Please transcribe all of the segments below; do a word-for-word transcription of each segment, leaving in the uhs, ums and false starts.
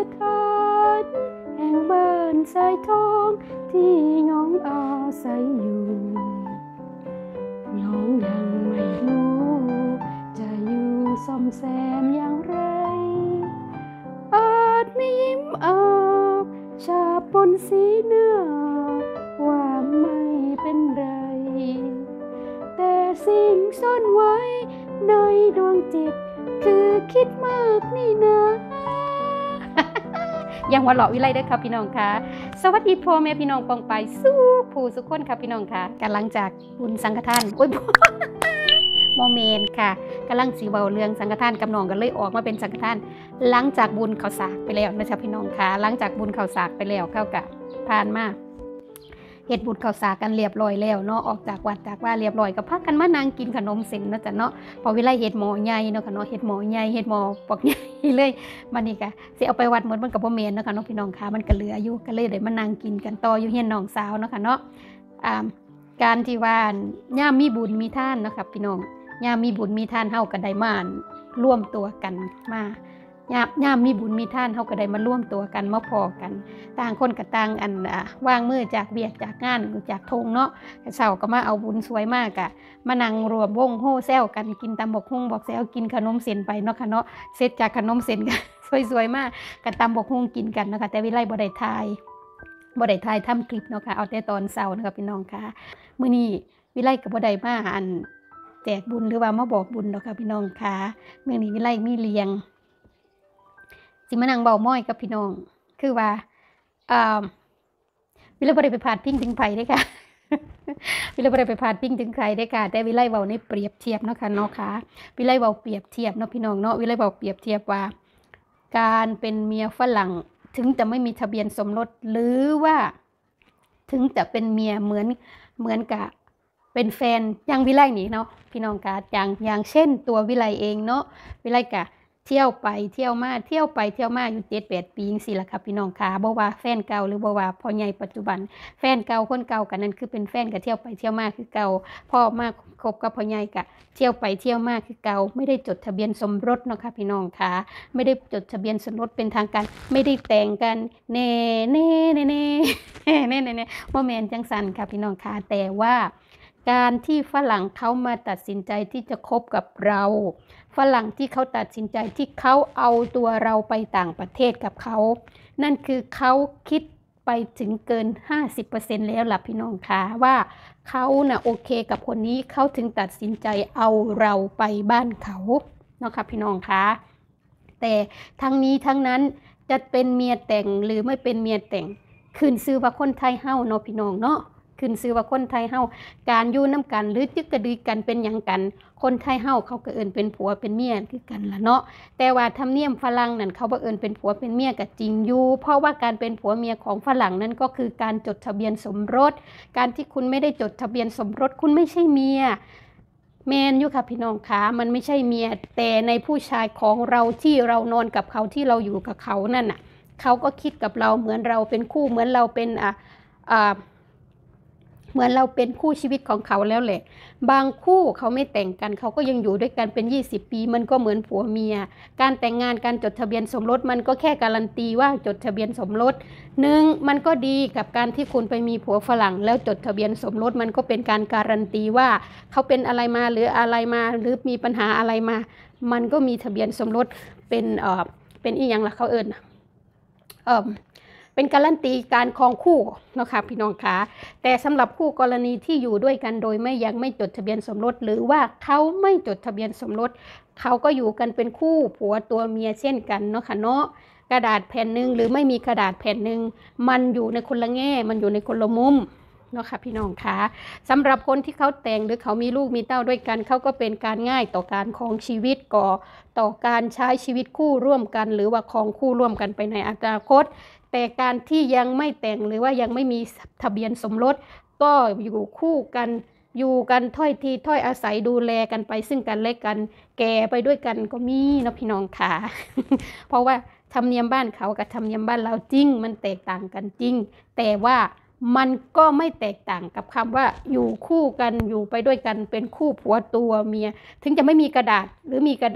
ขันแห่งบ้านสายทองที่น้องอาศัยอยู่น้องยังไม่รู้จะอยู่ซ่อมแซมอย่างไรอาจไม่ยิ้มอาบชาปนสีเนื้อว่าไม่เป็นไรแต่สิ่งซ่อนไว้ในดวงจิตคือคิดมากนี่นะยังว่าหล่อวิไลเด้อครับพี่น้องค่ะสวัสดีพ่อแม่พี่น้องปองไปสู้ผู้สุขคนครับพี่น้องค่ะกำลังจากบุญสังฆทานโอ้ยโมเมนต์ค่ะกำลังสีเบาเรื่องสังฆทานกับน้องกันเลยออกมาเป็นสังฆทานหลังจากบุญข้าวสากไปแล้วนะครับพี่น้องค่ะหลังจากบุญข้าวสากไปแล้วเข้ากับผ่านมาเฮ็ดบุญข้าวสากกันเรียบร้อยแล้วเนาะออกจากวัดจากว่าเรียบร้อยก็พักกันมานั่งกินขนมเส้นเนาะจ้ะเนาะพอวิไลเฮ็ดหม้อใหญ่เนาะค่ะเนาะเฮ็ดหม้อใหญ่เฮ็ดหม้อปอกใหญ่เลยมันนี่ก็สิเอาไปวัดหมดมันก็บ่แม่นเนาะค่ะเนาะพี่น้องค่ะมันก็เหลืออยู่ก็เลยได้มานั่งกินกันต่ออยู่เฮียนน้องสาวเนาะค่ะเนาะอ่าการที่ว่าย่ามมีบุญมีทานเนาะค่ะพี่น้องย่ามมีบุญมีทานเฮาก็ได้มาร่วมตัวกันมาย่ามย่ามมีบุญมีทานเฮาก็ได้มาร่วมตัวกันมาพอกันต่างคนก็ต่างอันอ่าวางมือจากเวียกจากงานจากทงเนาะเช้าก็มาเอาบุญสวยมากอะมานั่งรวมวงโฮแซวกันกินตำบักหุ่งบอกแซวกินขนมเส้นไปเนาะค่ะเนาะเสร็จจากขนมเส้นกันสวยๆมากกันตำบักหุ่งกินกันนะคะแต่วิไลบ่ได้ถ่ายบ่ได้ถ่ายทำคลิปเนาะค่ะเอาแต่ตอนเช้านะคะพี่น้องค่ะมื้อนี้วิไลก็บ่ได้มาอันแจกบุญหรือว่ามาบอกบุญเนาะค่ะพี่น้องค่ะมื้อนี้วิไลมีเลี้ยงสิมานั่งเบาม้อยกับพี่น้องคือว่าอ่าวิไลบ่ได้ไปพาดพิงถึงไผเด้ค่ะ วิไลบ่ได้ไปพาดพิงถึงใครได้ค่ะแต่วิไลเว้าในเปรียบเทียบเนาะค่ะเนาะค่ะวิไลเว้าเปรียบเทียบเนาะพี่น้องเนาะวิไลเว้าเปรียบเทียบว่าการเป็นเมียฝรั่งถึงจะไม่มีทะเบียนสมรสหรือว่าถึงจะเป็นเมียเหมือนเหมือนกับเป็นแฟนอย่างวิไลนี่เนาะพี่น้องค่ะอย่างอย่างเช่นตัววิไลเองเนาะวิไลกะเที่ยวไปเที่ยวมาเที่ยวไปเที่ยวมาอยู่เจ็ดแปดปีจังซี่ล่ะค่ะพี่น้องค่ะบ่ว่าแฟนเก่าหรือบ่ว่าพ่อใหญ่ปัจจุบันแฟนเก่าคนเก่ากันนั่นคือเป็นแฟนก็เที่ยวไปเที่ยวมาคือเก่าพ่อมาคบกับพ่อใหญ่ก็เที่ยวไปเที่ยวมาคือเก่าไม่ได้จดทะเบียนสมรสเนาะค่ะพี่น้องค่ะไม่ได้จดทะเบียนสมรสเป็นทางการไม่ได้แต่งกันแน่แน่แน่แน่แน่แน่แน่บ่แม่นจังซั่นค่ะพี่น้องค่ะแต่ว่าการที่ฝรั่งเขามาตัดสินใจที่จะคบกับเราฝรั่งที่เขาตัดสินใจที่เขาเอาตัวเราไปต่างประเทศกับเขานั่นคือเขาคิดไปถึงเกิน ห้าสิบเปอร์เซ็นต์ แล้วล่ะพี่น้องค่ะว่าเขาน่ะโอเคกับคนนี้เขาถึงตัดสินใจเอาเราไปบ้านเขาเนาะค่ะพี่น้องค่ะแต่ทั้งนี้ทั้งนั้นจะเป็นเมียแต่งหรือไม่เป็นเมียแต่งขึ้นชื่อว่าคนไทยเฮาเนาะพี่น้องเนาะขึ้นชื่อว่าคนไทยเฮาการอยู่น้ำกันหรือจึกกระดือกันเป็นอย่างกันคนไทยเฮาเขาก็เอิ้นเป็นผัวเป็นเมียคือกันล่ะเนาะแต่ว่าธรรมเนียมฝรั่งนั่นเขาบ่เอิ้นเป็นผัวเป็นเมียก็จริงอยู่เพราะว่าการเป็นผัวเมียของฝรั่งนั้นก็คือการจดทะเบียนสมรสการที่คุณไม่ได้จดทะเบียนสมรสคุณไม่ใช่เมียแมนอยู่ค่ะพี่น้องคะมันไม่ใช่เมียแต่ในผู้ชายของเราที่เรานอนกับเขาที่เราอยู่กับเขานั่นน่ะเขาก็คิดกับเราเหมือนเราเป็นคู่เหมือนเราเป็นอ่ะอ่าเหมือนเราเป็นคู่ชีวิตของเขาแล้วแหละบางคู่เขาไม่แต่งกันเขาก็ยังอยู่ด้วยกันเป็นยี่สิบปีมันก็เหมือนผัวเมียการแต่งงานการจดทะเบียนสมรสมันก็แค่การันตีว่าจดทะเบียนสมรสหนึ่งมันก็ดีกับการที่คุณไปมีผัวฝรั่งแล้วจดทะเบียนสมรสมันก็เป็นการการันตีว่าเขาเป็นอะไรมาหรืออะไรมาหรือมีปัญหาอะไรมามันก็มีทะเบียนสมรสเป็นเอ่อเป็นอีหยังล่ะเขาเอิ้นเอ่อเป็นการันตีการครองคู่เนาะค่ะพี่น้องคะแต่สำหรับคู่กรณีที่อยู่ด้วยกันโดยไม่ยังไม่จดทะเบียนสมรสหรือว่าเขาไม่จดทะเบียนสมรสเขาก็อยู่กันเป็นคู่ผัวตัวเมียเช่นกันเนาะค่ะเนาะกระดาษแผ่นหนึ่งหรือไม่มีกระดาษแผ่นหนึ่งมันอยู่ในคนละแง่มันอยู่ในคนละมุมเนาะค่ะพี่น้องคะสำหรับคนที่เขาแต่งหรือเขามีลูกมีเต้าด้วยกันเขาก็เป็นการง่ายต่อการครองชีวิตก่อต่อการใช้ชีวิตคู่ร่วมกันหรือว่าครองคู่ร่วมกันไปในอนาคตแต่การที่ยังไม่แต่งหรือว่ายังไม่มีทะเบียนสมรสก็อยู่คู่กันอยู่กันถ้อยทีถ้อยอาศัยดูแลกันไปซึ่งกันและกันแก่ไปด้วยกันก็มีนะพี่น้องค่ะ เพราะว่าธรรมเนียมบ้านเขากับธรรมเนียมบ้านเราจริงมันแตกต่างกันจริงแต่ว่ามันก็ไม่แตกต่างกับคำว่าอยู่คู่กันอยู่ไปด้วยกันเป็นคู่ผัวตัวเมียถึงจะไม่มีกระดาษหรือมีกระดาษ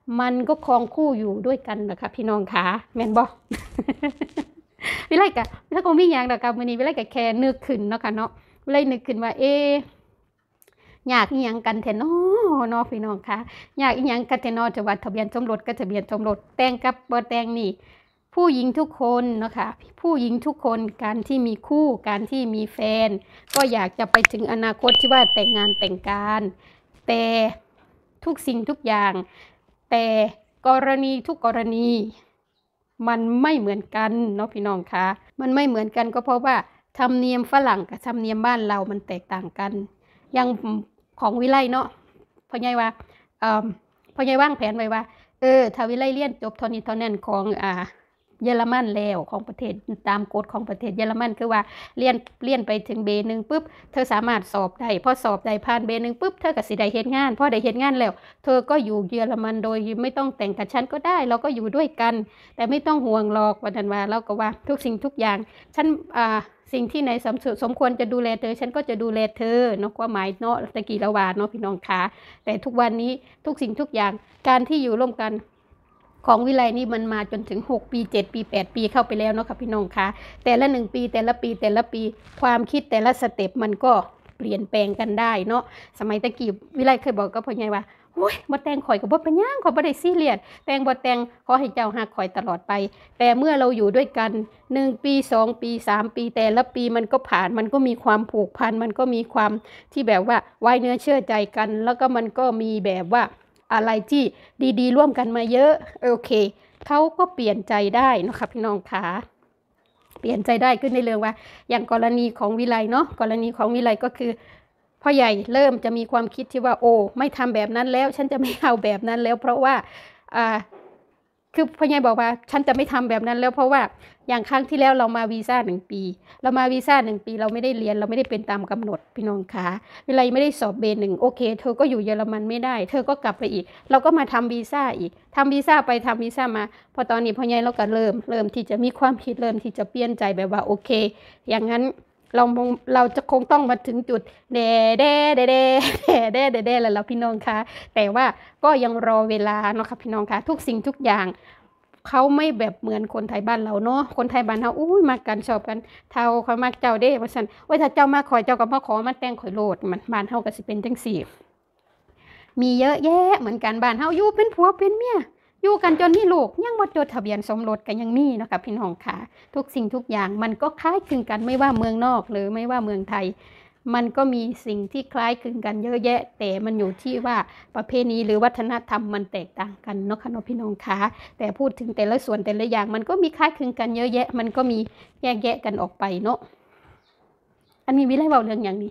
มันก็ครองคู่อยู่ด้วยกันนะคะพี่น้องขาแม่นบ่ วิไลกะถ้าคงมีอย่างดอกกับมื้อนี้วิไลกะแค่นึกขึ้นเนาะค่ะเนาะวิไลนึกขึ้นว่าเอ๊อยากอีหยังกันแท้เนาะเนาะพี่น้องคะอยากอีหยังกันแท้เนาะจะว่าทะเบียนสมรสกับทะเบียนสมรสแต่งกับบ่แต่งนี่ผู้หญิงทุกคนเนาะค่ะผู้หญิงทุกคนการที่มีคู่การที่มีแฟนก็อยากจะไปถึงอนาคตที่ว่าแต่งงานแต่งการแต่ทุกสิ่งทุกอย่างแต่กรณีทุกกรณีมันไม่เหมือนกันเนาะพี่น้องคะมันไม่เหมือนกันก็เพราะว่าธรรมเนียมฝรั่งกับธรรมเนียมบ้านเรามันแตกต่างกันอย่างของวิไลเนาะพ่อใหญ่ว่าเอ่อพ่อใหญ่วางแผนไว้ว่าเออถ้าวิไลเรียนจบเท่านี้เท่านั้นของอ่าเยอรมันแล้วของประเทศตามกฎของประเทศเยอรมันคือว่าเรียนเรียนไปถึงเบหนึ่งปุ๊บเธอสามารถสอบได้พอสอบได้ผ่านเบหนึ่งปุ๊บเธอก็สิได้เฮ็ดงานพอได้เฮ็ดงานแล้วเธอก็อยู่เยอรมันโดยไม่ต้องแต่งกับฉันก็ได้เราก็อยู่ด้วยกันแต่ไม่ต้องห่วงหรอกวันนั้นว่าเราก็ว่าทุกสิ่งทุกอย่างฉันอ่าสิ่งที่ในสมสมควรจะดูแลเธอฉันก็จะดูแลเธอเนาะความหมายเนาะตะกี้ละว่าเนาะพี่น้องคะแต่ทุกวันนี้ทุกสิ่งทุกอย่างการที่อยู่ร่วมกันของวิไลนี่มันมาจนถึงหกปีเจ็ดปีแปดปีเข้าไปแล้วเนาะค่ะพี่น้องคะแต่ละหนึ่งปีแต่ละปีแต่ละปีความคิดแต่ละสเต็ปมันก็เปลี่ยนแปลงกันได้เนาะสมัยตะกี้วิไลเคยบอกกับพ่อใหญ่ว่าโอ้ยบ่แต่งข่อยก็บ่เป็นหยังข่อยบ่ได้ซีเรียสแต่งบ่แต่งขอให้เจ้าฮักข่อยตลอดไปแต่เมื่อเราอยู่ด้วยกันหนึ่งปีสองปีสามปีแต่ละปีมันก็ผ่านมันก็มีความผูกพันมันก็มีความที่แบบว่าไว้เนื้อเชื่อใจกันแล้วก็มันก็มีแบบว่าอะไรที่ดีๆร่วมกันมาเยอะโอเคเขาก็เปลี่ยนใจได้นะคะพี่น้องคะเปลี่ยนใจได้ขึ้นในเรื่องว่าอย่างกรณีของวิไลเนาะกรณีของวิไลก็คือพ่อใหญ่เริ่มจะมีความคิดที่ว่าโอ้ไม่ทำแบบนั้นแล้วฉันจะไม่เอาแบบนั้นแล้วเพราะว่าอ่าคือพ่อใหญ่บอกว่าฉันจะไม่ทำแบบนั้นแล้วเพราะว่าอย่างครั้งที่แล้วเรามาวีซ่าหนึ่งปีเรามาวีซ่าหนึ่งปีเราไม่ได้เรียนเราไม่ได้เป็นตามกำหนดพี่น้องคะเวลาไม่ได้สอบเบหนึ่งโอเคเธอก็อยู่เยอรมันไม่ได้เธอก็กลับไปอีกเราก็มาทำวีซ่าอีกทำวีซ่าไปทำวีซ่ามาพอตอนนี้พ่อใหญ่เราก็เริ่มเริ่มที่จะมีความคิดเริ่มที่จะเปลี่ยนใจแบบว่าโอเคอย่างนั้นเราเราจะคงต้องมาถึงจุดเด้เด้เด้เด้เด้เด้เด้แล้วเราพี่น้องคะแต่ว่าก็ยังรอเวลาเนาะค่ะพี่น้องคะทุกสิ่งทุกอย่างเขาไม่แบบเหมือนคนไทยบ้านเราเนาะคนไทยบ้านเราอุ้ยมากันชอบกันเท่าเขามาเจ้าเด้ว่าซั่นว่าถ้าเจ้ามาขอเจ้าก็มาขอมาแต่งข่อยโลดมันบ้านเฮาก็สิเป็นจังซี่มีเยอะแยะเหมือนกันบ้านเฮาอยู่เป็นผัวเป็นเมียอยู่กันจนมีลูกยังบ่จดทะเบียนสมรสกันยังมีเนาะค่ะพี่น้องค่ะทุกสิ่งทุกอย่างมันก็คล้ายคลึงกันไม่ว่าเมืองนอกหรือไม่ว่าเมืองไทยมันก็มีสิ่งที่คล้ายคลึงกันเยอะแยะแต่มันอยู่ที่ว่าประเพณีหรือวัฒนธรรมมันแตกต่างกันเนาะค่ะเนาะพี่น้องคะแต่พูดถึงแต่ละส่วนแต่ละอย่างมันก็มีคล้ายคลึงกันเยอะแยะมันก็มีแยกแยะกันออกไปเนาะอันนี้วิไลเว้าเรื่องอย่างนี้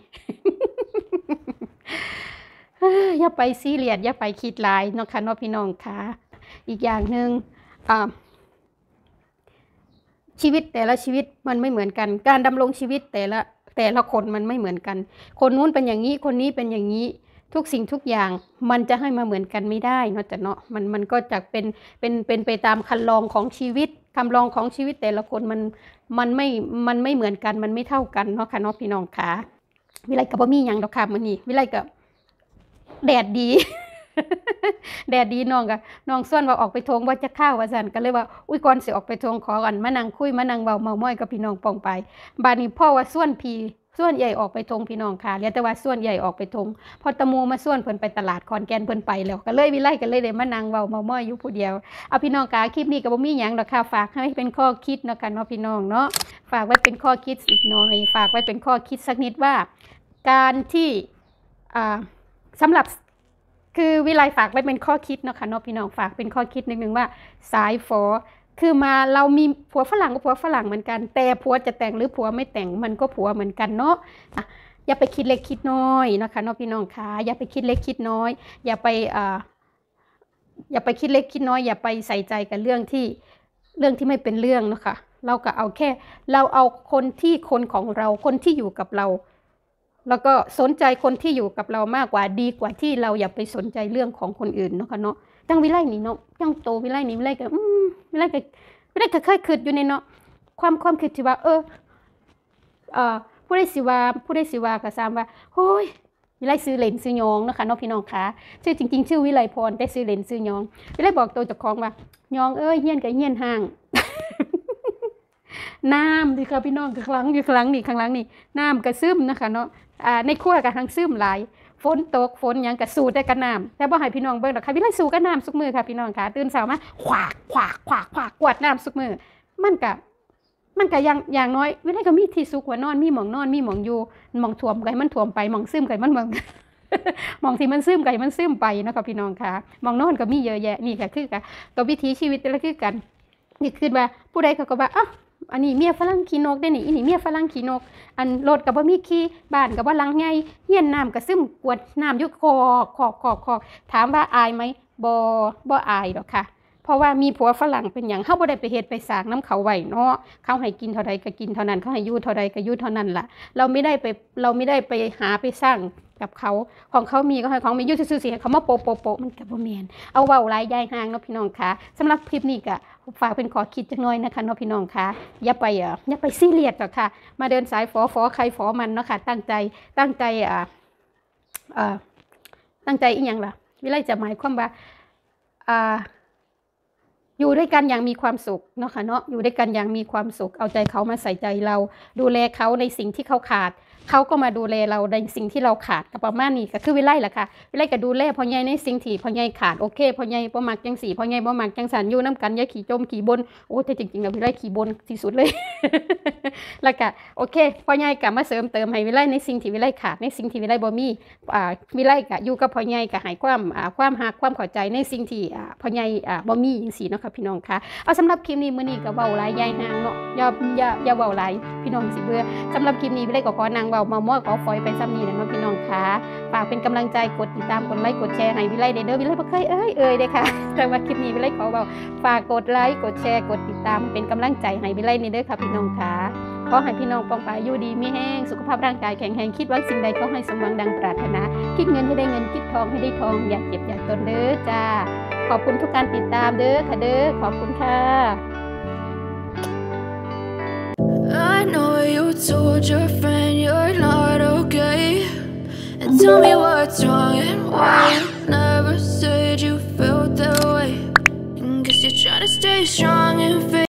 อย่าไปซีเรียสอย่าไปคิดหลายเนาะค่ะเนาะพี่น้องคะอีกอย่างหนึ่งชีวิตแต่ละชีวิตมันไม่เหมือนกันการดำรงชีวิตแต่ละแต่ละคนมันไม่เหมือนกันคนนู้นเป็นอย่างนี้คนนี้เป็นอย่างนี้ทุกสิ่งทุกอย่างมันจะให้มาเหมือนกันไม่ได้เนาะแต่เนาะมันมันก็จะเป็นเป็นเป็นไปตามคันลองของชีวิตคำลองของชีวิตแต่ละคนมันมันไม่มันไม่เหมือนกันมันไม่เท่ากันเนาะค่ะเนาะพี่น้องคะวิไลกับบ่มีหยังดอกค่ะมื้อนี้วิไลกับแดดดี แดดดีน้องก็น้องส่วนว่าออกไปทงว่าจะข้าวว่าซั่นก็เลยว่าอุ้ยก่อนสิออกไปทงขอกันมานั่งคุยมานั่งเว้าเมาม้อยกับพี่น้องปองไปบาดนี้พ่อว่าส่วนพี่ส่วนใหญ่ออกไปทงพี่น้องค่ะเหลือแต่ว่าส่วนใหญ่ออกไปทงพอตะมูมาส่วนเพิ่นไปตลาดขอนแก่นเพิ่นไปแล้วก็เลยวิไลก็เลยได้มานั่งเว้าเมาม้อยอยู่ผู้เดียวเอาพี่น้องค่ะคลิปนี้ก็บ่มีหยังดอกค่ะฝากให้เป็นข้อคิดเนาะค่ะเนาะพี่น้องเนาะฝากไว้เป็นข้อคิดสักหน่อยฝากไว้เป็นข้อคิดสักนิดว่าการที่อ่าสำหรับคือวิไลฝากไว้เป็นข้อคิดเนาะค่ะเนาะพี่น้องฝากเป็นข้อคิดนิดนึงว่าสายฝอคือมาเรามีผัวฝรั่งก็ผัวฝรั่งเหมือนกันแต่ผัวจะแต่งหรือผัวไม่แต่งมันก็ผัวเหมือนกันเนาะอย่าไปคิดเล็กคิดน้อยนะคะเนาะพี่น้องคะอย่าไปคิดเล็กคิดน้อยอย่าไปอ่าอย่าไปคิดเล็กคิดน้อยอย่าไปใส่ใจกับเรื่องที่เรื่องที่ไม่เป็นเรื่องเนาะค่ะเราก็เอาแค่เราเอาคนที่คนของเราคนที่อยู่กับเราแล้วก็สนใจคนที่อยู่กับเรามากกว่าดีกว่าที่เราอย่าไปสนใจเรื่องของคนอื่นเนาะค่ะเนาะจังวิไลนี่เนาะจังโตวิไลนี่วิไลก็อืมวิไลก็วิไลก็เคยคิดอยู่ในเนาะความความคิดที่ว่าเออเอ่อผู้ใดสิว่าผู้ใดสิว่าก็ซ้ำว่าโอ้ยวิไลซื้อเลนซื้อยองนะคะน้องพี่น้องคะชื่อจริงๆชื่อวิไลพรแต่ซื้อเลนซื้อยองวิไลบอกตัวเจ้าของว่ายองเอ้ยเฮียนกับเฮียนห่างน้ำดีค่ะพี่น้องข้างหลังอยู่ข้างหลังนี่ข้างหลังนี่น้ำกระซึมนะคะเนาะอ่าในขั้วกับทั้งซึมหลายฝนตกฝนยังกระสูดได้กันน้ำแต่บ่ให้พี่น้องเบิ่งหรอกค่ะวิไลสูกันน้ำสุกมือค่ะพี่น้องค่ะตื่นเช้ามาขวากขวากขวากขวากกวาดน้ำสุกมือมันกะมันกะอย่างอย่างน้อยวิไลก็มีที่สุกว่านอนมีหมองนอนมีหมองอยู่หมองถ่วมไก่มันถ่วมไปหมองซึมไก่มันหมองมองที่มันซึมไก่มันซึมไปนะคะพี่น้องค่ะมองนอนก็มีเยอะแยะนี่ค่ะคือกับกับวิถีชีวิตแต่ละคือกันนี่คือว่าผู้ใดเขาก็ว่าอ้าวอันนี้เมียฝรั่งขี้นกได้นี่อันนี้เมียฝรั่งขี้นกอันรถกับว่ามีขี้บ้านกับว่าลังไงเฮียนน้ำก็ซึมกวดน้ำยุคอขอกขอกขอกถามว่าอายไหมบ่บ่อายหรอกค่ะเพราะว่ามีผัวฝรั่งเป็นอย่างเขาบ่ได้ไปเฮ็ดไปสร้างน้ำเขาไว้เนาะเขาให้กินเท่าใดก็กินเท่านั้นเขาให้อยู่เท่าใดก็อยู่เท่านั้นล่ะเราไม่ได้ไปเราไม่ได้ไปหาไปสร้างกับเขาของเขามีก็ให้ของมีอยู่ซื่อๆสิเขามาโปโปโปมันก็บ่แม่นเอาเว้าหลายยายห่างเนาะพี่น้องค่ะสำหรับคลิปนี้ก็ฝากเป็นขอคิดจักหน่อยนะคะเนาะพี่น้องค่ะอย่าไปอ่ะอย่าไปซีเรียสหรอกค่ะมาเดินสายฝอฝอใครฝอมันเนาะค่ะตั้งใจตั้งใจอ่าอ่าตั้งใจอีหยังล่ะวิไลจะหมายความว่าอ่าอยู่ด้วยกันอย่างมีความสุขเนาะค่ะเนาะอยู่ด้วยกันอย่างมีความสุขเอาใจเขามาใส่ใจเราดูแลเขาในสิ่งที่เขาขาดเขาก็มาดูแลเราในสิ่งที่เราขาดกับประมาณนี้ก็คือวิไลแหละค่ะวิไลก็ดูแลพ่อใหญ่ในสิ่งที่พ่อใหญ่ขาดโอเคพ่อใหญ่บ่มักจังสี่พ่อใหญ่บ่มักจังสันอยู่น้ำกันอย่าขี่จมขี่บนโอ้แต่จริงๆแล้ววิไลขี่บนที่สุดเลย แล้วก็โอเคพ่อใหญ่ก็มาเสริมเติมให้วิไลในสิ่งที่วิไลขาดในสิ่งที่วิไลบ่มีอ่าวิไลก็อยู่กับพ่อใหญ่ก็ให้ความอ่าความรักความเข้าใจในสิ่งที่อ่าพ่อใหญ่อ่าบ่มีจังซี่เนาะค่ะพี่น้องค่ะเอาสำหรับคลิปนี้มื้อนี้ก็เว้าหลายยายห่างเนาะอย่าอย่าอย่าเว้าหลายพี่น้องสิเบื่อสำหรับคลิปนี้วิไลก็ขอนางเว้ามาขอฝอยไปซ้ำนี้นะน้องพี่น้องค่ะฝากเป็นกำลังใจกดติดตามกดไลค์กดแชร์ให้วิไลเด้อวิไลบ่เคยเอ้ยเอ่ยเด้อค่ะแต่ว่าคลิปนี้วิไลขอเว้าฝากกดไลค์กดแชร์กดติดตามเป็นกำลังใจให้วิไลนี่เด้อค่ะพี่น้องค่ะขอให้พี่น้องปองปายอยู่ดีมีแห้งสุขภาพร่างกายแข็งแรงคิดว่าสิ่งใดก็ให้สมหวังดังปรารถนาคิดเงินให้ได้เงินคิดทองให้ได้ทองอย่าเจ็บอย่าจนเด้อจ้าขอบคุณทุกการติดตามเด้อค่ะเด้อขอบคุณค่ะ I know you told your friend you're not okay, and tell me what's wrong and why you never said you felt that way. And guess you're trying to stay strong and